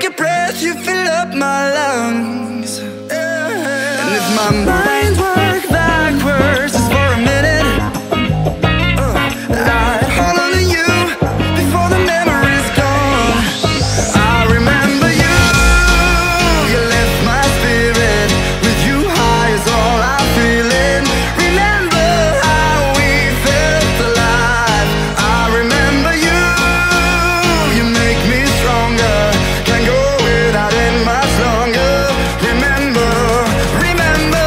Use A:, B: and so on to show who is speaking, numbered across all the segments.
A: your breath, you fill up my lungs. And if my mind work backwards just for a minute, I'd hold on to you before the memory's gone. I remember you, you lift my spirit. With you high is all I'm feeling. Remember how we felt alive. I remember you, you make me stronger. Can't go without it much longer. Remember, remember,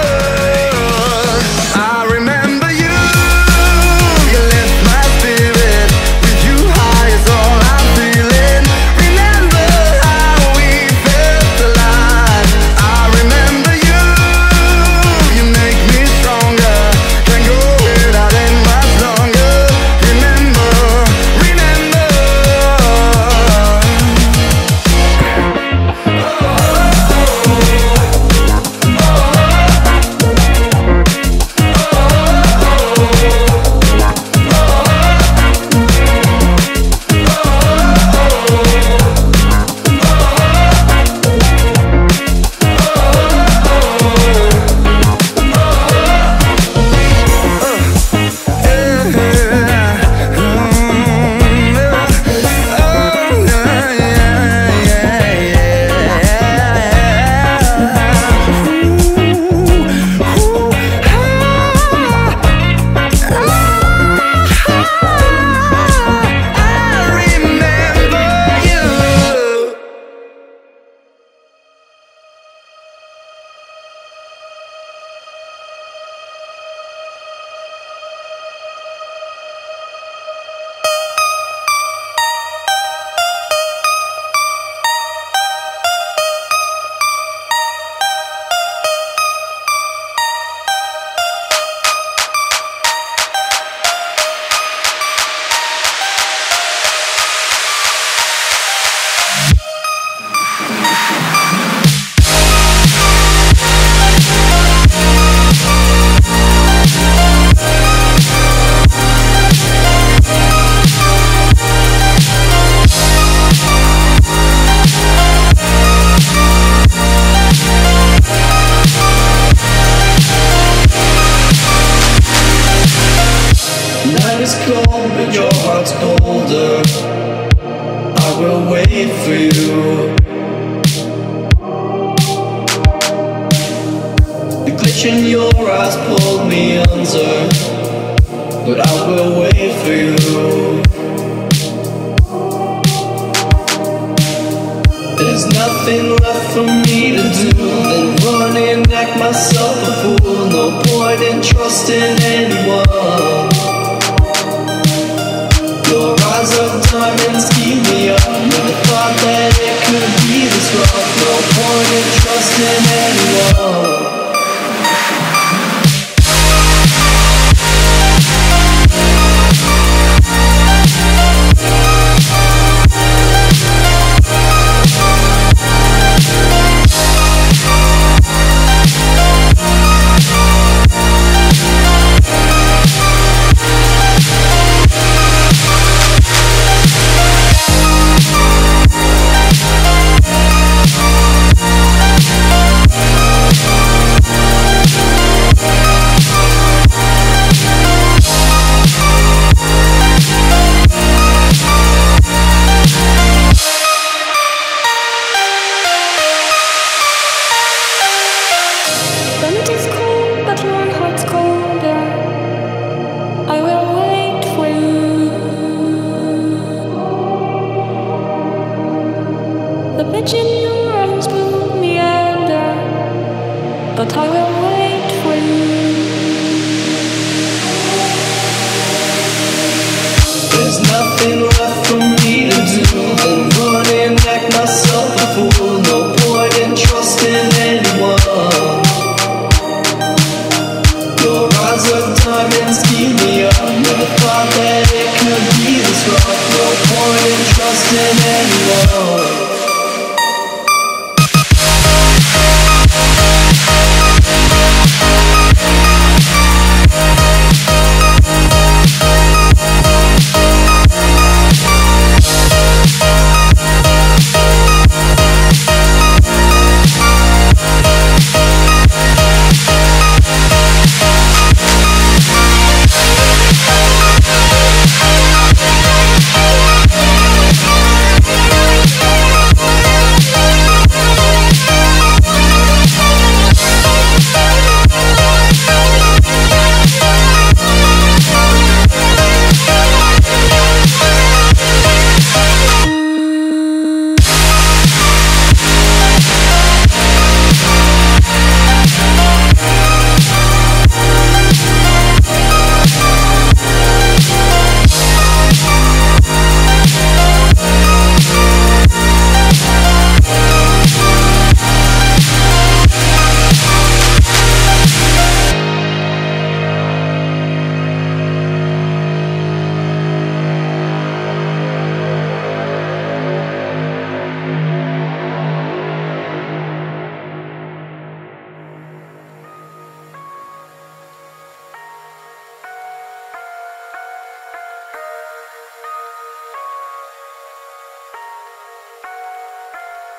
A: I remember you, you lift my spirit. With you high is all I'm feeling. Remember how we felt alive. I remember you, you make me stronger. Can't go without it much longer. Remember, remember.
B: Night is cold, but your heart's colder. I will wait for you. The glitch in your eyes pulled me under, but I will wait for you. There's nothing left for me to do than run and act myself a fool. No point in trusting anyone. Your eyes of diamonds keep me up. Never thought that it could be this rough. No point in trusting anyone.
C: But I will wait for you.
B: There's nothing left for me to do than run and act myself a fool. No point in trusting anyone. Your eyes of diamonds keep me up. Never thought that it could be this rough. No point in trusting anyone.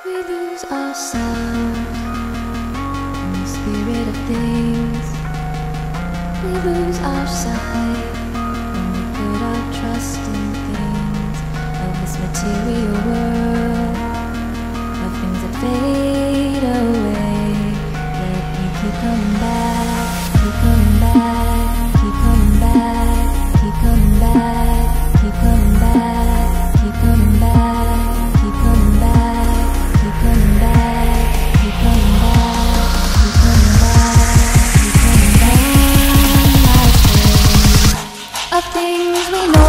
C: We lose ourselves in the spirit of things. We lose our sight when we put our trust in things of this material world, of things that fade away. Yet we keep coming back, keep coming back, keep coming back, keep coming back, keep coming back, keep coming back, keep coming back, keep coming back, keep coming back, keep coming back, keep coming back. Of things we know.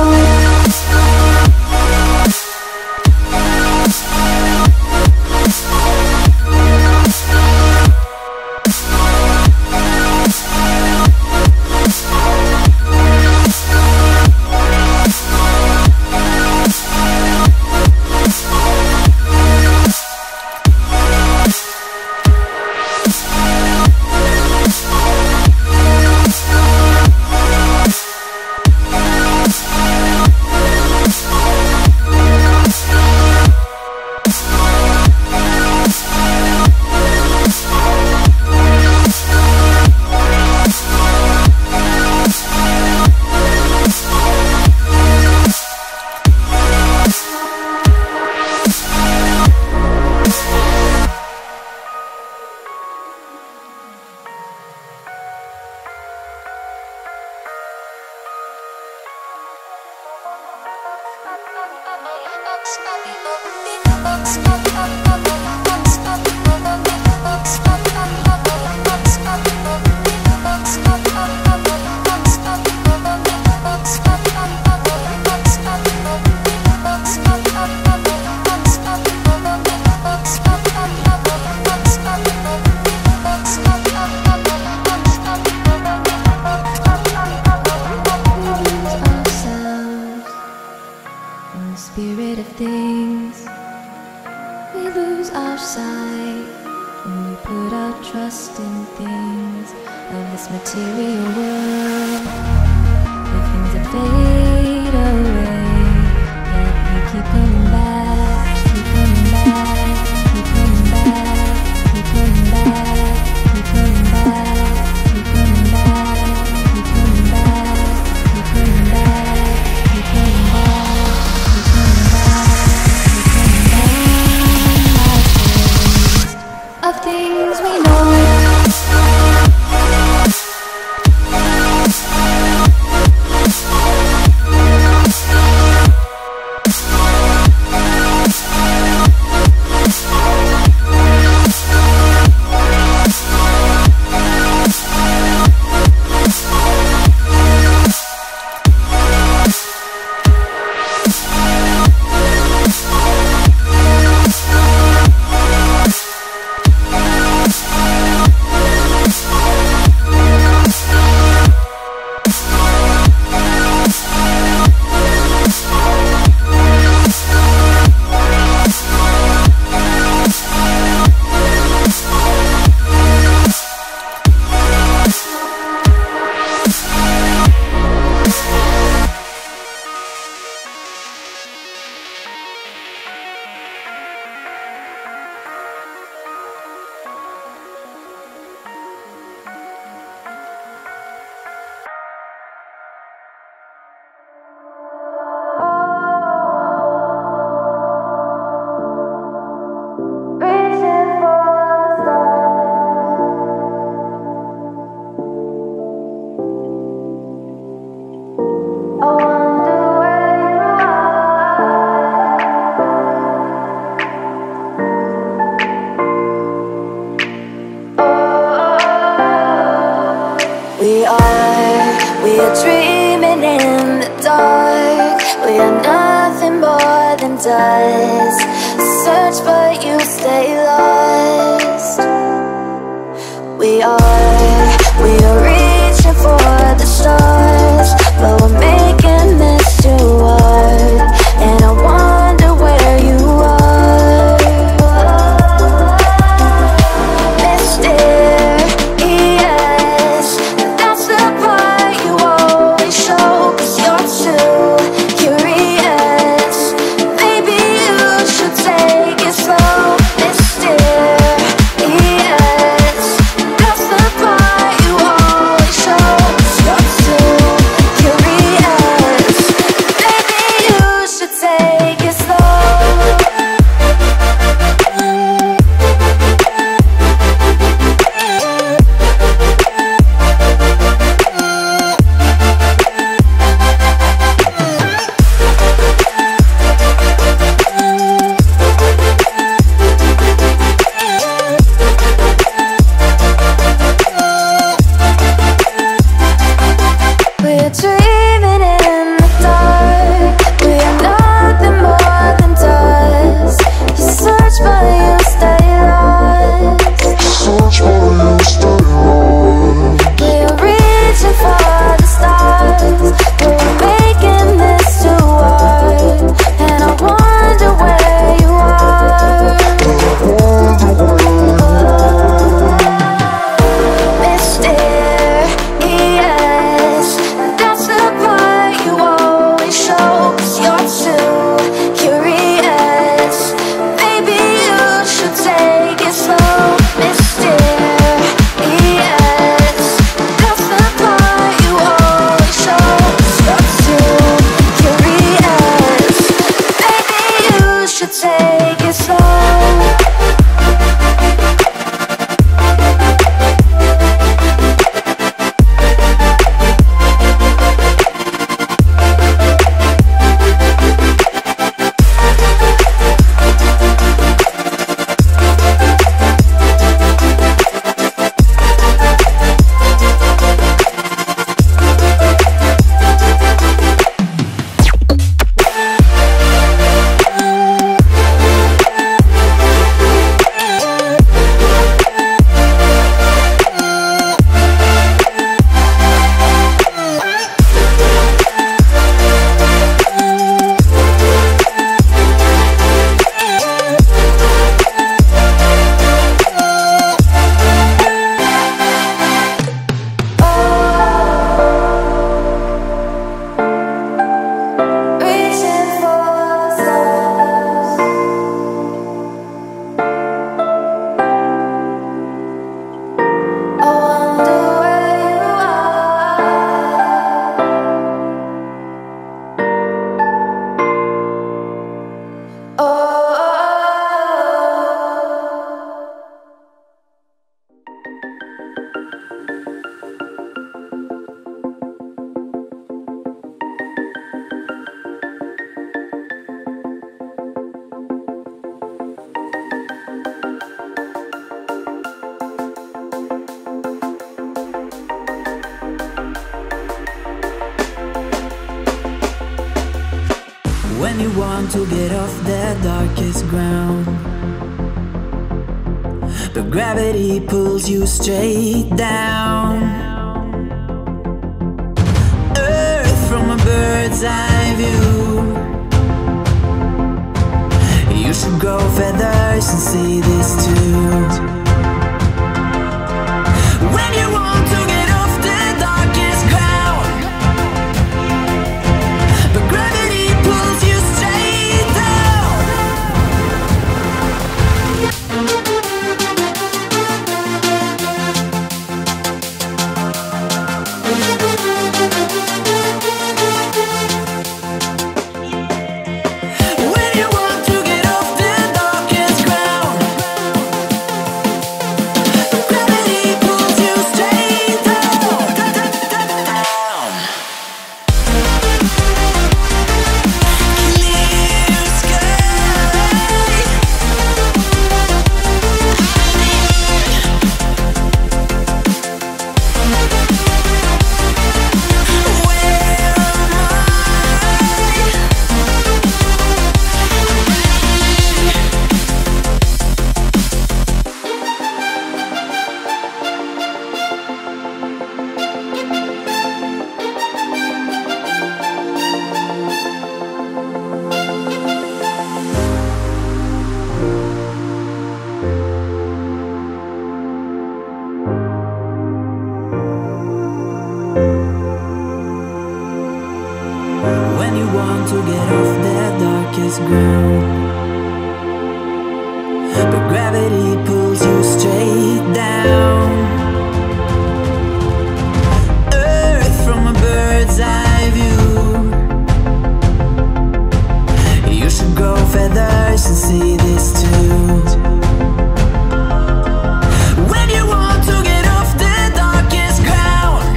C: Spirit of things, we lose our sight when we put our trust in things of this material world, the things that fade away. Yet we keep coming back, keep coming back, keep coming back, keep coming back, keep coming back, keep coming back, keep coming back, keep coming back, keep coming back. Of things we know. We are dreaming in the dark. We are nothing more than dust. Search but you stay lost. We are reaching for the stars, but we're making this too hard. And I wonder where you are, mysterious. That's the part you always show, 'cause you're too curious. Maybe you should take it slow.
D: When you want to get off the darkest ground, but gravity pulls you straight down. Earth from a bird's eye view. You should grow feathers and see this too. When you want to get off the darkest ground, but gravity pulls you straight down. When you want to get off the darkest ground, but gravity pulls you straight down, down. Clear sky. Where am When you want to get off the darkest ground, but gravity pulls you straight down. Earth from a bird's eye view. You should grow feathers and see this too. When you want to get off the darkest ground,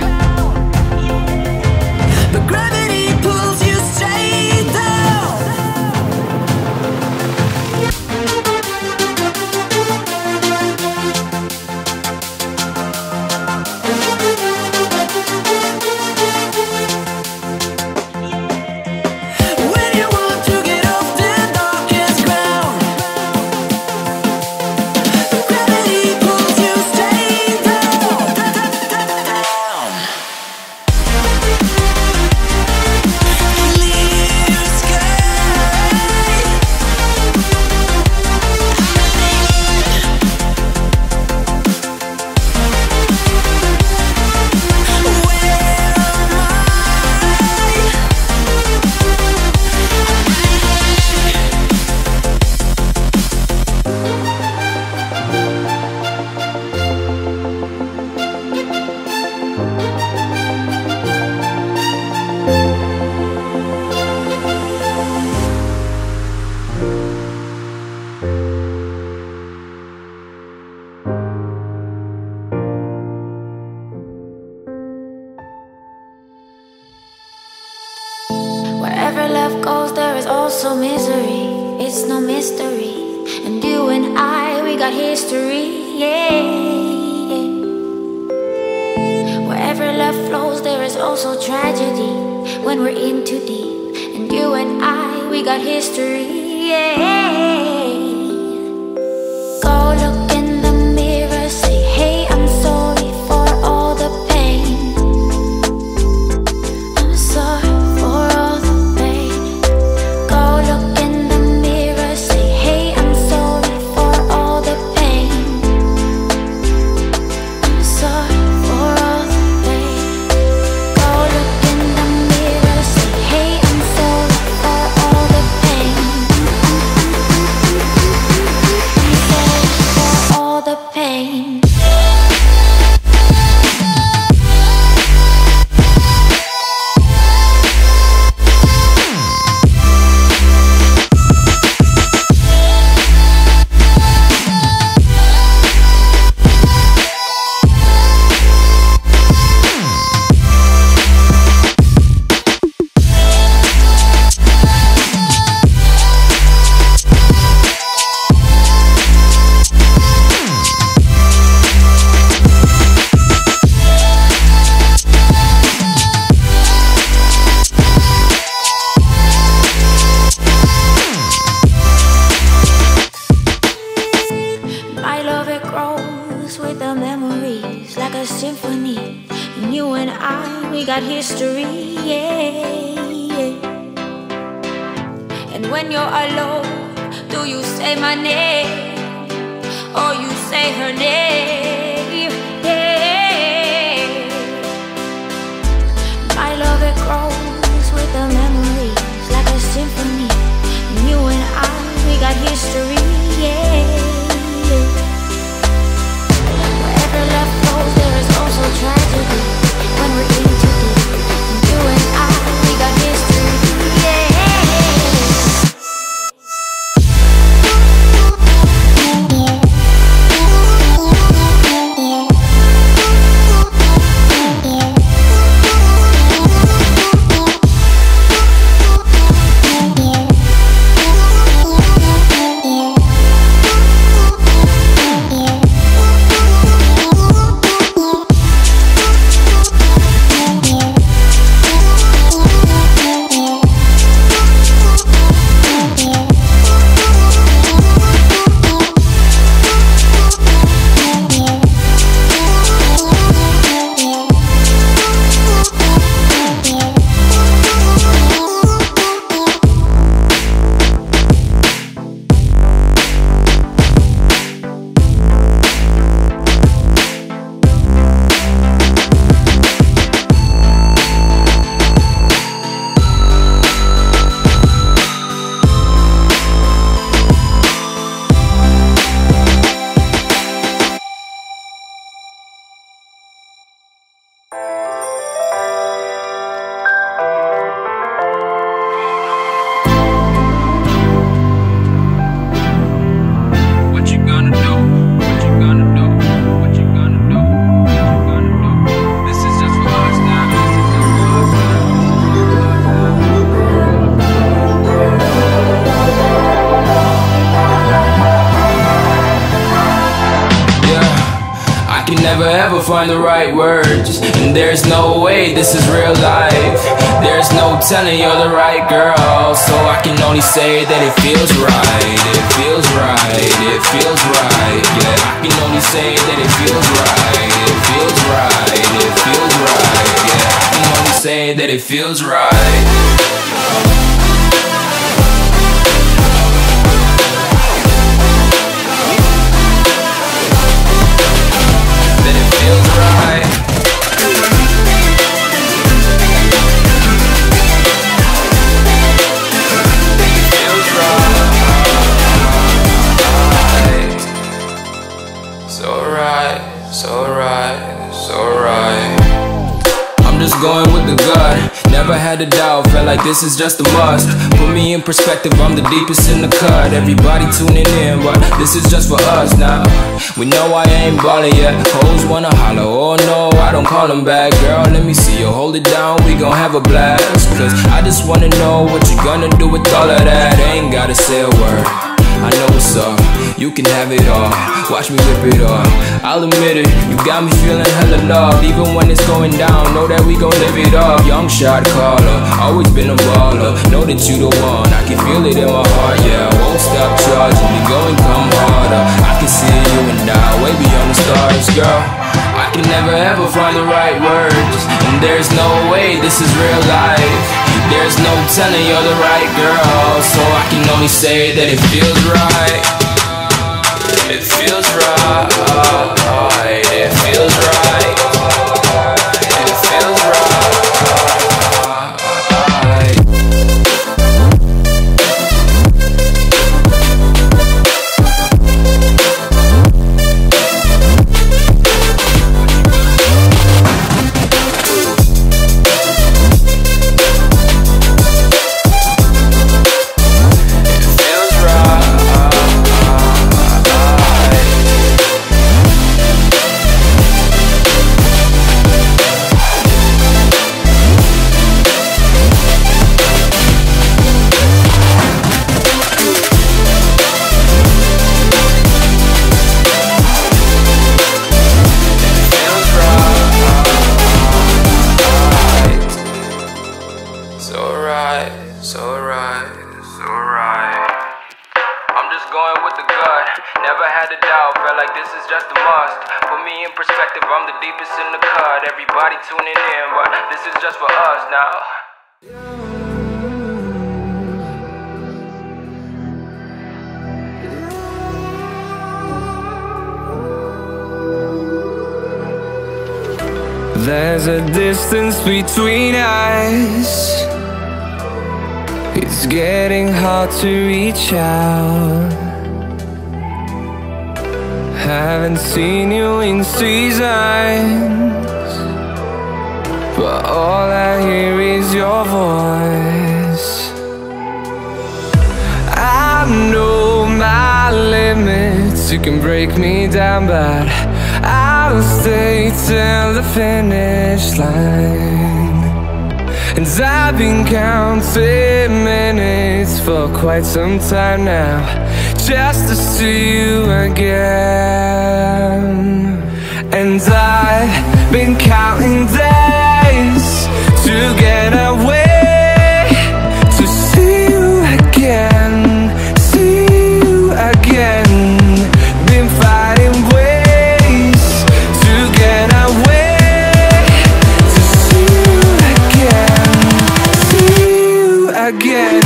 D: but gravity pulls you straight down. When you want to get off the darkest ground,
C: also misery, it's no mystery. And you and I, we got history, yeah. Wherever love flows, there is also tragedy when we're in too deep. And you and I, we got history, yeah. Go look in the mirror, say, hey, I'm sorry for all the pain. I'm sorry for all the pain. Go look in the mirror, say, hey, I'm sorry for all the pain. I'm sorry for all the pain. Go look in the mirror, say, hey, I'm sorry for all the pain. All the pain. My love, it grows with the memories like a symphony. And you and I, we got history, yeah. And when you're alone, do you say my name or you say her name? Yeah. My love, it grows with the memories like a symphony. And you and I, we got history, yeah. Wherever love flows, there is also tragedy when we're in too deep. And you and I, we got history, yeah.
E: Never ever find the right words, and there's no way this is real life. There's no telling you're the right girl, so I can only say that it feels right. It feels right, it feels right. Yeah, I can only say that it feels right. It feels right, it feels right. Yeah, I can only say that it feels right. Going with the gut, never had a doubt, felt like this is just a must. Put me in perspective, I'm the deepest in the cut. Everybody tuning in, but this is just for us now. We know I ain't ballin' yet. Hoes wanna holler, oh no, I don't call them back. Girl, let me see you hold it down, we gon' have a blast. Cause I just wanna know what you gonna do with all of that. Ain't gotta say a word, I know what's up, you can have it all. Watch me whip it up, I'll admit it, you got me feeling hella love. Even when it's going down, know that we gon' live it up. Young shot caller, always been a baller. Know that you the one, I can feel it in my heart. Yeah, I won't stop charging, we go and come harder. I can see you and I, way beyond the stars, girl. I can never ever find the right words, and there's no way this is real life. There's no telling you're the right girl, so I can only say that it feels right. It feels right. It feels right. It feels right. Tuning in, but this is just for us now.
A: There's a distance between us. It's getting hard to reach out. Haven't seen you in seasons, but all I hear is your voice. I know my limits, you can break me down, but I'll stay till the finish line. And I've been counting minutes for quite some time now, just to see you again. And I've been counting days to get away, to see you again, see you again. Been fighting ways to get away, to see you again, see you again.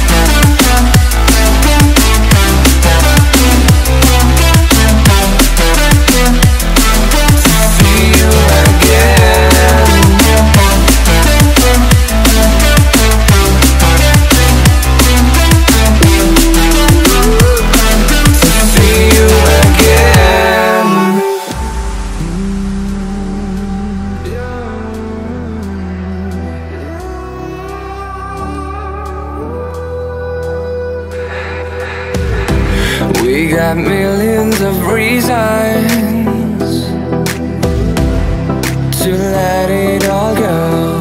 A: We got millions of reasons to let it all go.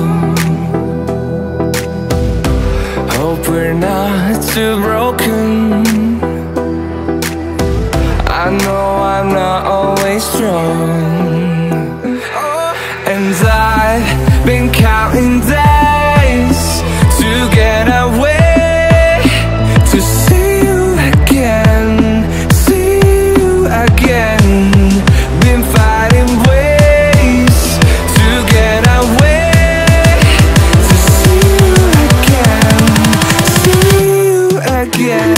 A: Hope we're not too broken. I know I'm not always strong, and I've been counting days to get away, to see you again, see you again. Been fighting ways to get away, to see you again, see you again.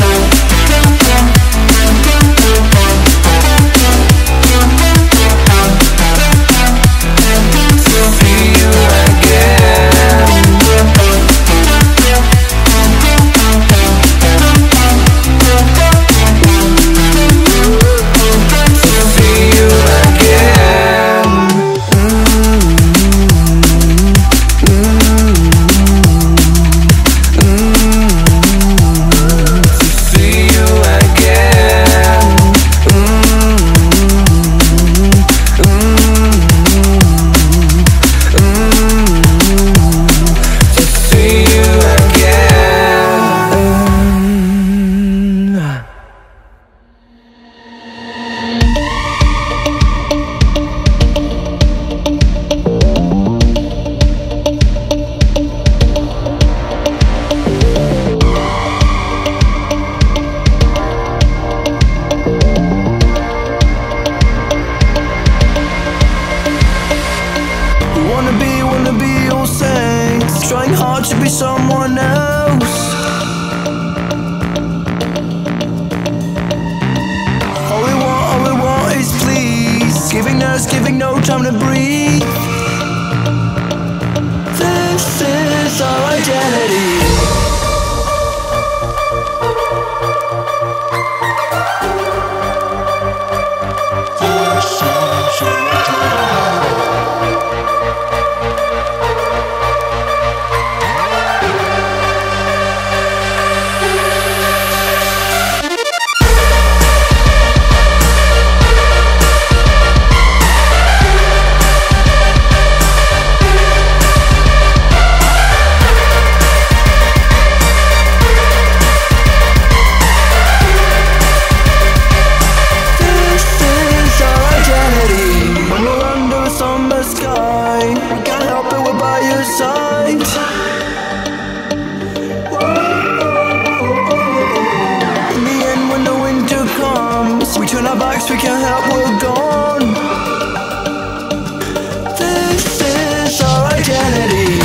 B: just giving no time to breathe. This is our identity. We can't help, we're gone. This is our identity.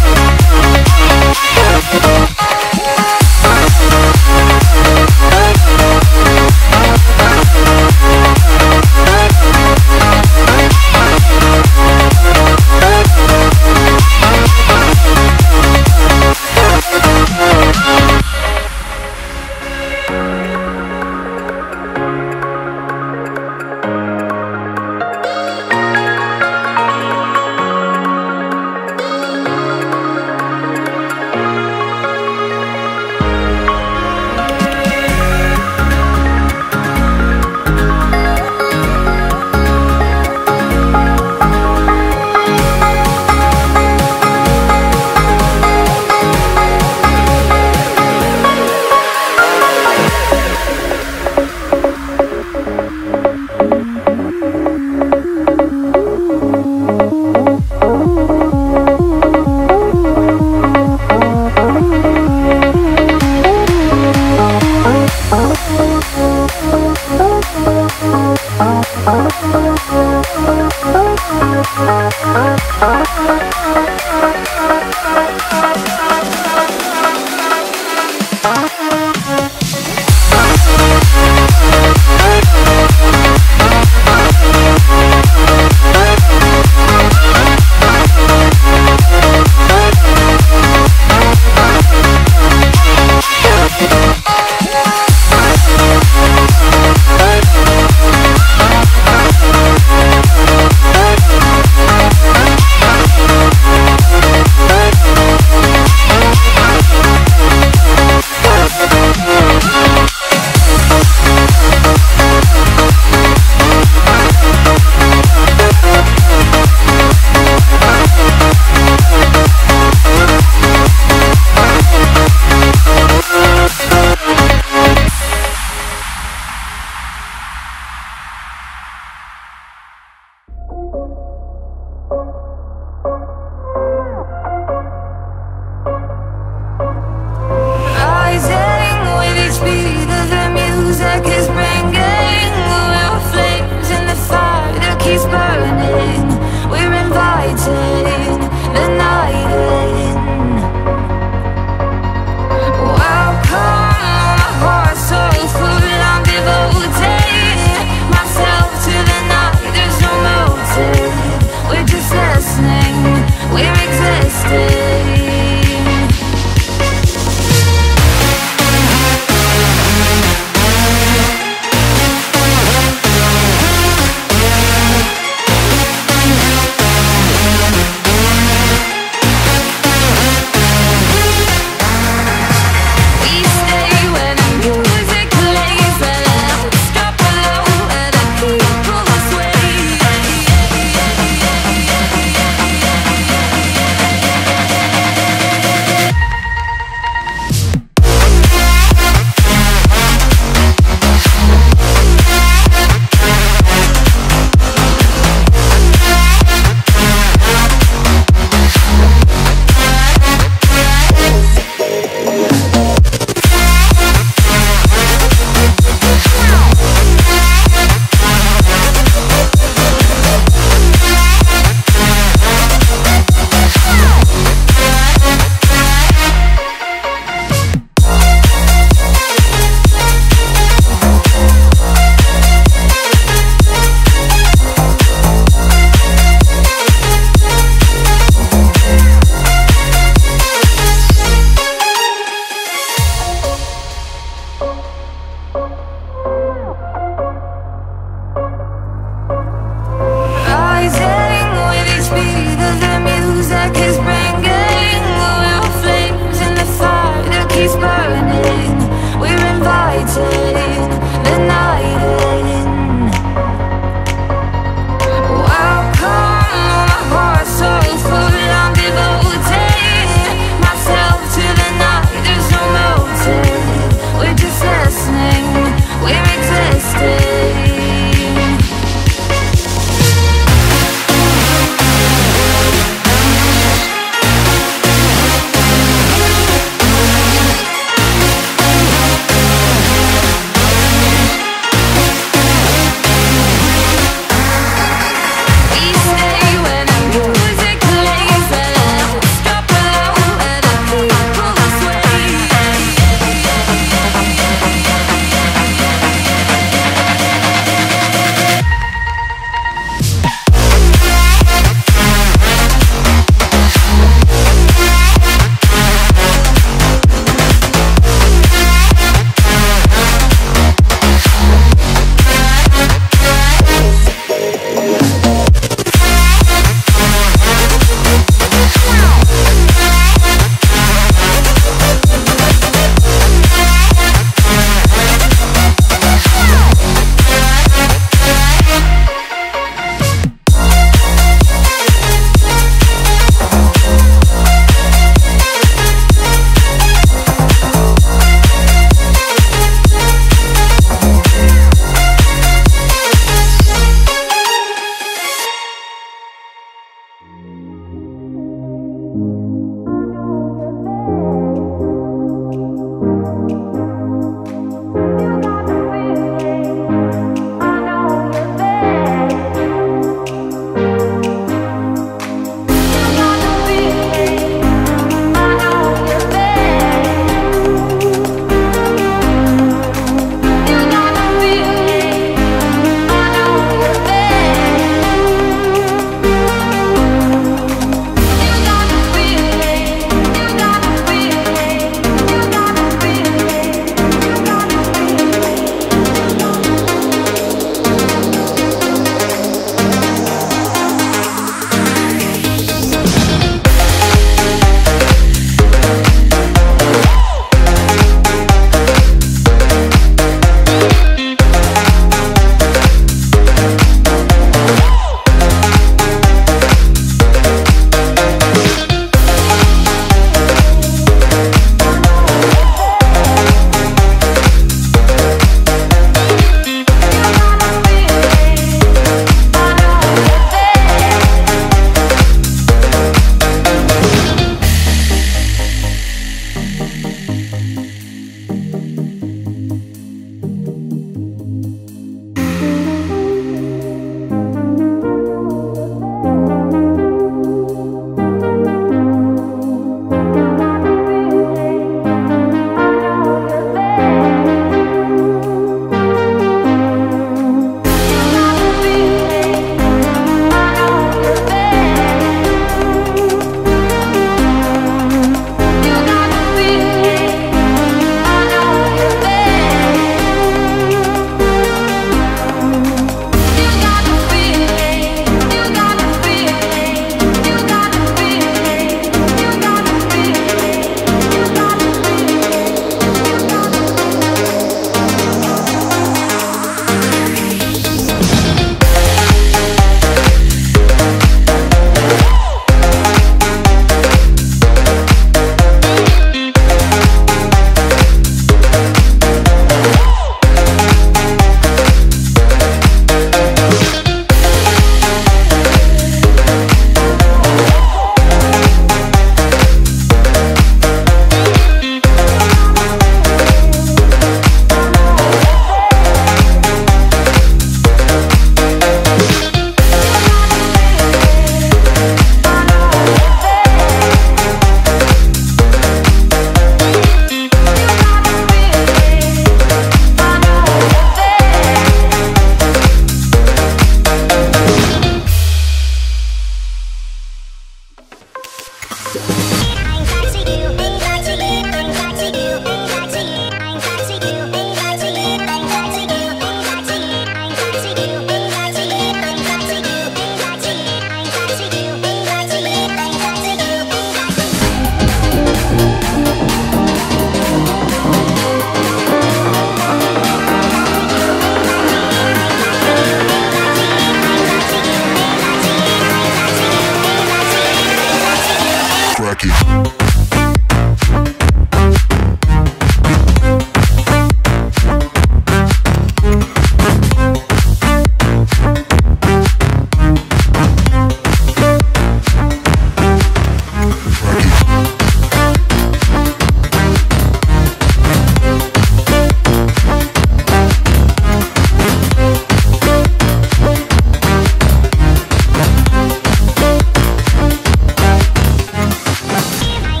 F: See my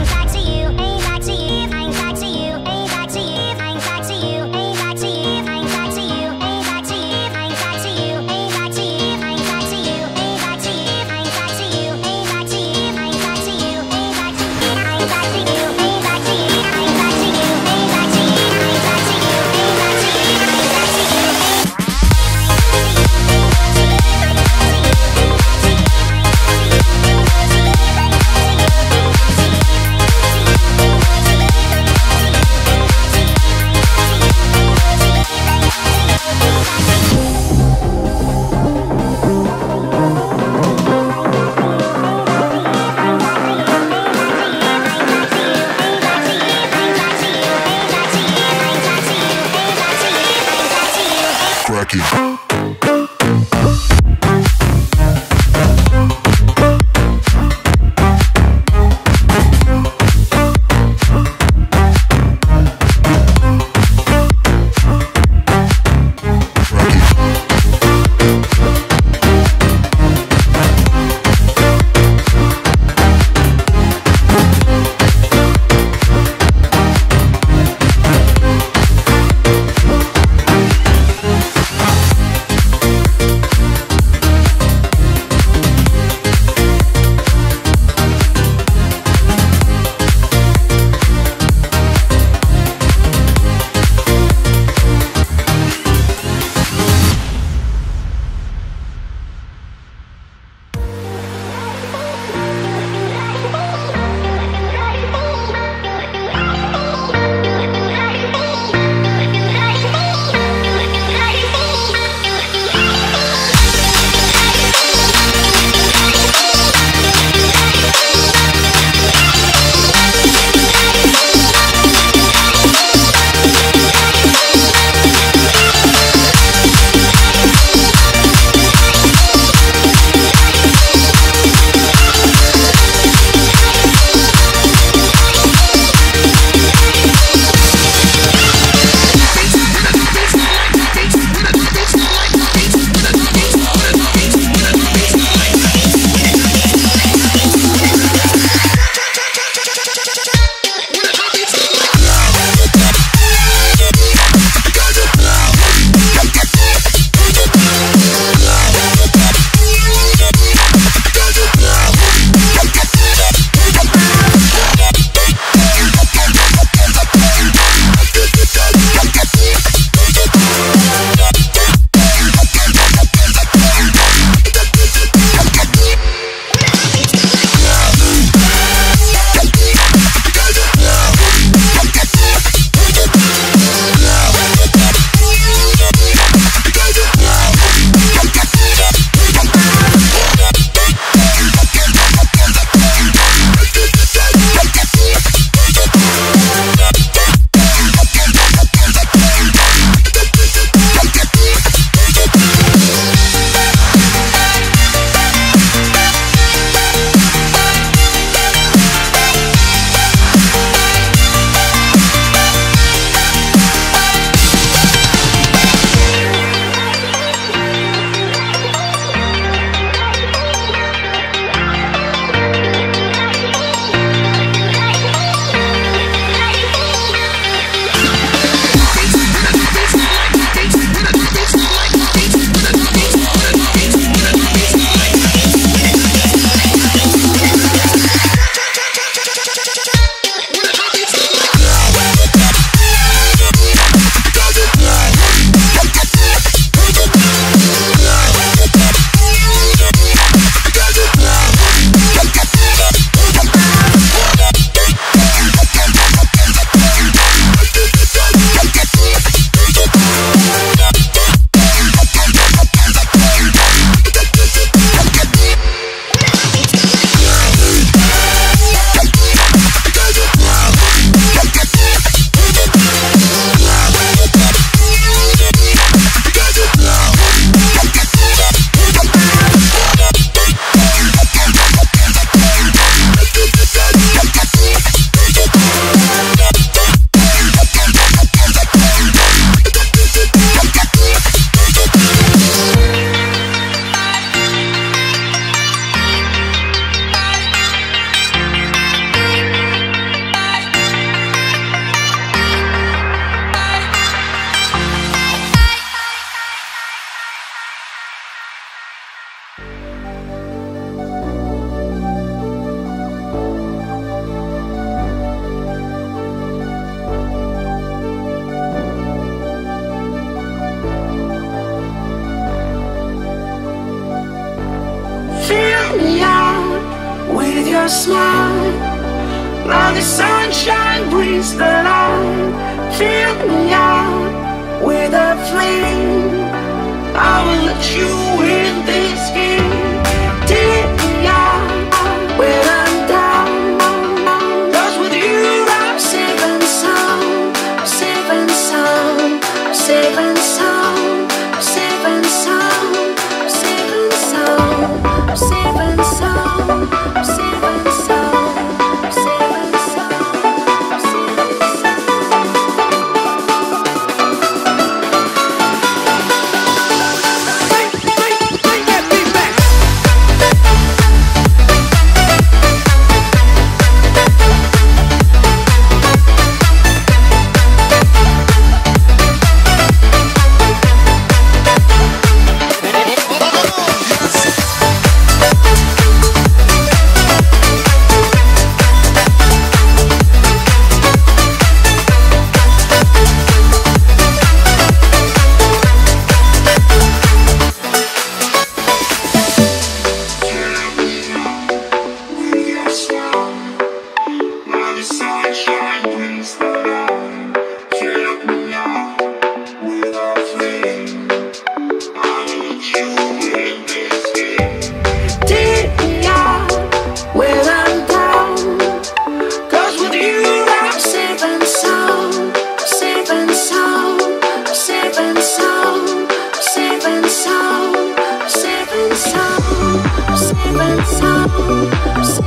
B: your smile. Now the sunshine brings the light. Fill me out with a flame. I will let you in this game. Take me out when I'm down. 'Cause with you I'm safe and sound. Safe and sound. Safe and sound. Safe and sound. Safe and sound. Safe and sound. Safe and sound. Safe and sound.
F: Bring that beat back.
B: Take me out when I'm down. 'Cause with you I'm safe and sound. Safe and sound. Safe and sound. Safe and sound. Safe and sound. Safe and sound.